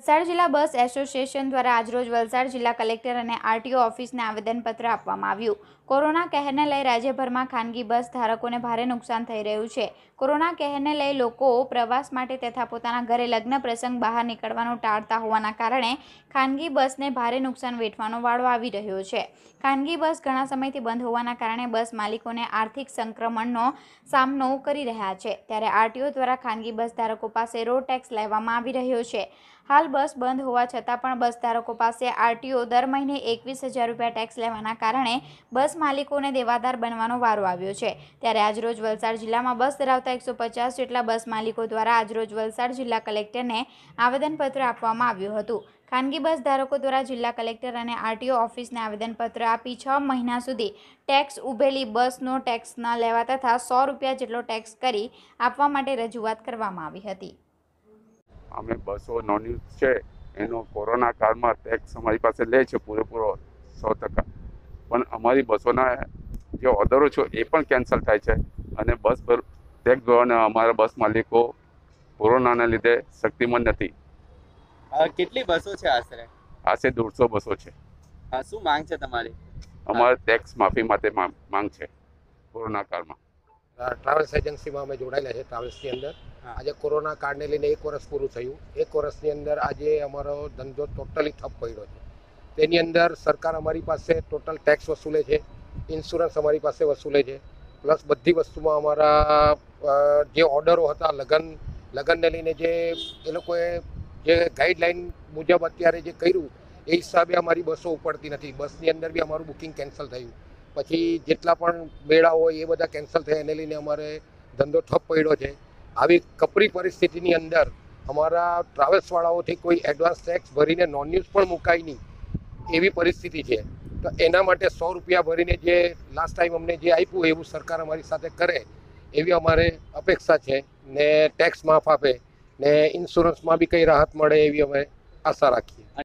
વલસાડ જિલ્લા બસ એસોસિએશન દ્વારા આજરોજ વલસાડ જિલ્લા કલેક્ટર અને આરટીઓ ઓફિસને આવેદનપત્ર આપવામાં આવ્યું। કોરોના કહેરને લઈ રાજ્યભરમાં ખાનગી બસ ધારકોને ભારે નુકસાન થઈ રહ્યું છે। કોરોના કહેરને લઈ લોકો પ્રવાસ માટે તથા પોતાના ઘરે લગ્ન પ્રસંગ બહાર નીકળવાનું ટાળતા હોવાના કારણે ખાનગી બસને ભારે નુકસાન વેઠવાનો વાળો આવી રહ્યો છે। ખાનગી બસ ઘણા સમયથી બંધ હોવાના કારણે બસ માલિકોને આર્થિક સંકમણનો સામનો કરી રહ્યા છે। ત્યારે આરટીઓ દ્વારા ખાનગી બસ ધારકો પાસે રોડ ટેક્સ લેવામાં આવી રહ્યો છે। હાલ બસ બંધ હોવા છતાં પણ બસ ધારકો પાસે આરટીઓ દર મહિને 21,000 રૂપિયા ટેક્સ લેવાના કારણે બસ માલિકોને દેવાદાર બનવાનો વારો આવ્યો છે। ત્યારે આજરોજ વલસાડ જિલ્લામાં બસ ધરાવતા 150 જેટલા બસ માલિકો દ્વારા આજરોજ વલસાડ જિલ્લા કલેક્ટરને આવેદનપત્ર આપવામાં આવ્યું હતું। ખાનગી બસ ધારકો દ્વારા જિલ્લા કલેક્ટર અને આરટીઓ ઓફિસને આવેદનપત્ર આપી 6 મહિના સુધી ટેક્સ ઉભેલી બસનો ટેક્સ ન લેવા તથા 100 રૂપિયા જેટલો ટેક્સ કરી આપવા માટે રજૂઆત કરવામાં આવી હતી। અમે બસો નોન યુઝ છે એનો કોરોના કાળમાં ટેક્સ અમારી પાસે લે છે પૂરેપૂરો 100%, પણ અમારી બસોના જે ઓર્ડરો છે એ પણ કેન્સલ થાય છે અને બસ પર ટેક્સ ભરવાના અમારા બસ માલિકો કોરોનાના લીધે શક્તિમંદ નથી। કેટલી બસો છે આશરે? આશરે 150 બસો છે। શું માંગ છે તમારી? અમારે ટેક્સ માફી માટે માંગ છે। કોરોના કાળમાં ટ્રાવેલ્સ એજન્સીમાં અમે જોડાયેલા છે। ટ્રાવેલ્સની અંદર આજે કોરોના કાળને લઈને 1 વર્ષ પૂરું થયું। 1 વર્ષની અંદર આજે અમારો ધંધો ટોટલી ઠપ પડ્યો છે। તેની અંદર સરકાર અમારી પાસે ટોટલ ટેક્સ વસૂલે છે, ઇન્સ્યોરન્સ અમારી પાસે વસૂલે છે, પ્લસ બધી વસ્તુમાં અમારા જે ઓર્ડરો હતા લગ્નને લઈને જે એ લોકોએ જે ગાઈડલાઈન મુજબ અત્યારે જે કર્યું એ હિસાબે અમારી બસો ઉપડતી નથી। બસની અંદર બી અમારું બુકિંગ કેન્સલ થયું, પછી જેટલા પણ મેળા હોય એ બધા કેન્સલ થયા, એને લઈને અમારે ધંધો ઠપ પડ્યો છે। આવી કપરી પરિસ્થિતિની અંદર અમારા ટ્રાવેલ્સવાળાઓથી કોઈ એડવાન્સ ટેક્સ ભરીને નોન યુઝ પણ મુકાય નહીં એવી પરિસ્થિતિ છે। તો એના માટે 100 રૂપિયા ભરીને જે લાસ્ટ ટાઈમ અમને જે આપ્યું એવું સરકાર અમારી સાથે કરે એવી અમારે અપેક્ષા છે ને ટેક્સ માફ આપે ને ઇન્સ્યોરન્સમાં બી કંઈ રાહત મળે એવી અમે આશા રાખીએ।